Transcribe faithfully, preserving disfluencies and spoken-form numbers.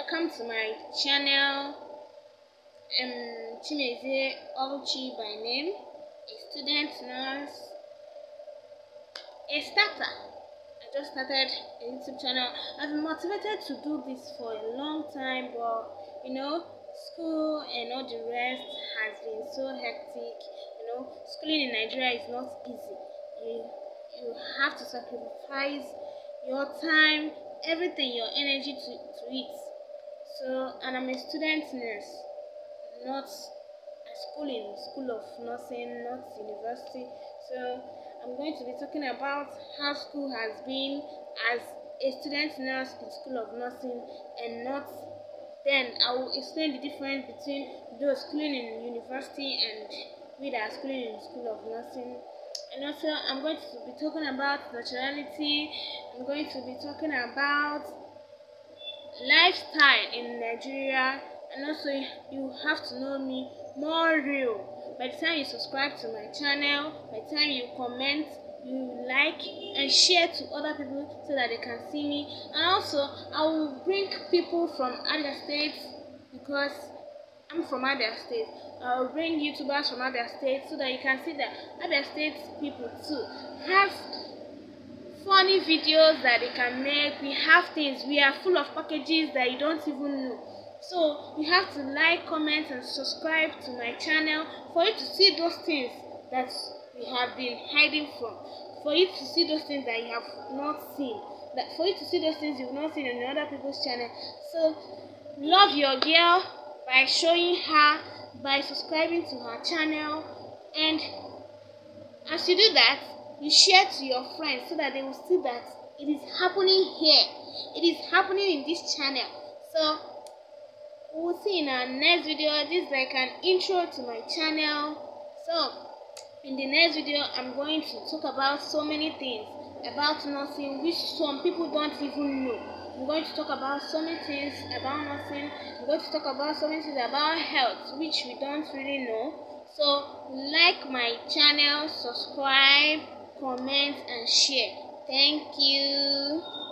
welcome to my channel. I'm Chimezie Oluchi by name, a student nurse, a starter. I just started a YouTube channel. I've been motivated to do this for a long time, but you know, school and all the rest has been so hectic. You know, schooling in Nigeria is not easy. You you have to sacrifice your time, everything, your energy to, to it. So, and I'm a student nurse, not a school in school of nursing, not university. So I'm going to be talking about how school has been as a student nurse in school of nursing, and not then I will explain the difference between those schooling in university and we that are schooling in school of nursing. And also I'm going to be talking about naturality. I'm going to be talking about lifestyle in Nigeria, and also you have to know me more real. By the time you subscribe to my channel, by the time you comment, you like and share to other people so that they can see me. And also I will bring people from other states, because I'm from Abia State. I will bring YouTubers from Abia State so that you can see that Abia State people too have funny videos that they can make. We have things, we are full of packages that you don't even know. So you have to like, comment and subscribe to my channel for you to see those things that we have been hiding from, for you to see those things that you have not seen, that for you to see those things you've not seen in other people's channel. So love your girl by showing her, by subscribing to her channel, and as you do that, you share to your friends so that they will see that it is happening here, it is happening in this channel. So we'll see in our next video. This is like an intro to my channel. So in the next video I'm going to talk about so many things about nursing which some people don't even know. I'm going to talk about so many things about nursing. I'm going to talk about so many things about health which we don't really know. So like my channel, subscribe, comment and share. Thank you.